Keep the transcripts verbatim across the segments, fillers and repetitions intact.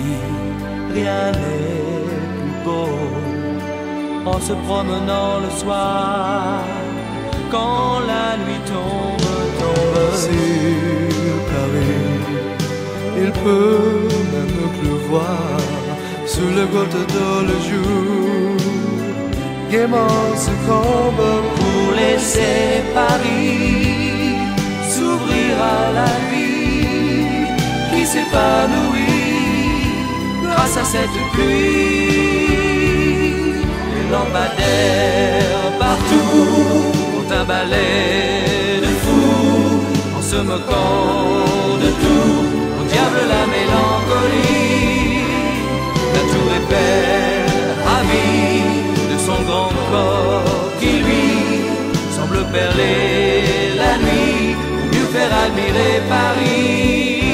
rien n'est plus beau en se promenant le soir, quand la nuit tombe, tombe. Sur Paris, il peut même pleuvoir sous le goutte de le jour. Gaiement succombe pour laisser Paris s'ouvrir à la vie qui s'épanouit grâce à cette pluie. Les lampadaires partout ont un balai de fou en se moquant de tout. Au diable la mélancolie, la tour Eiffel ravie de son grand corps qui lui semble perler la nuit pour mieux faire admirer Paris.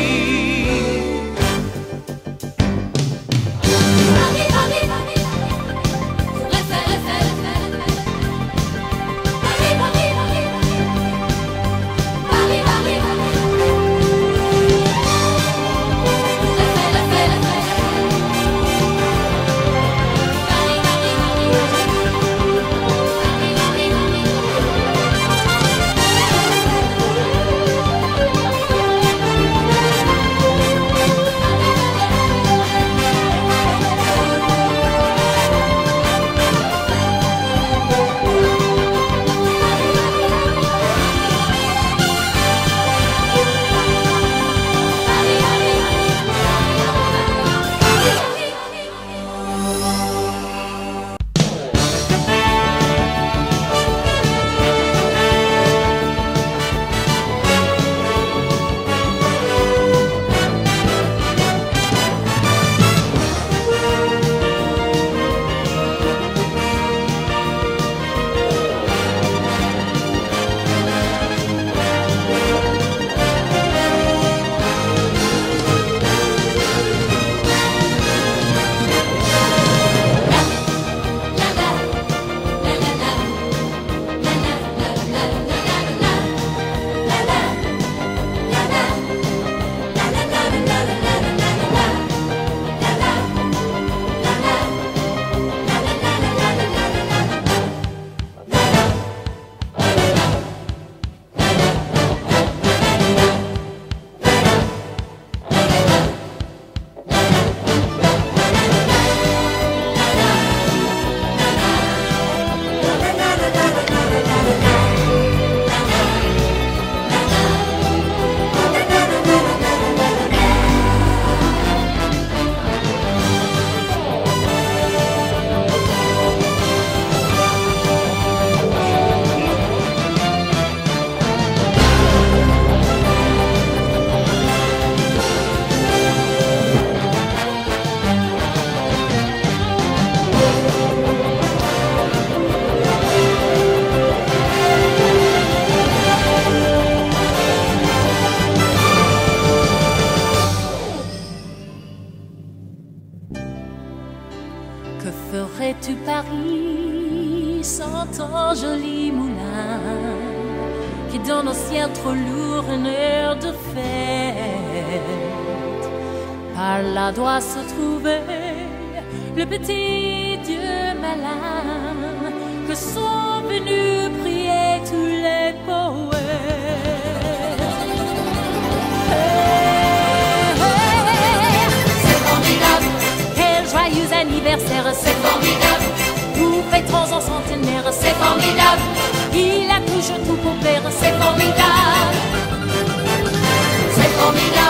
Que ferais-tu Paris sans ton joli moulin qui donne au ciel trop lourd une heure de fête? Par là doit se trouver le petit Dieu malin que sont venus prier tous les poètes. Hey, hey, c'est formidable, quel joyeux anniversaire, c'est formidable. Nous fêterons en centenaire, c'est formidable. Il a toujours tout pour plaire, c'est formidable. C'est formidable.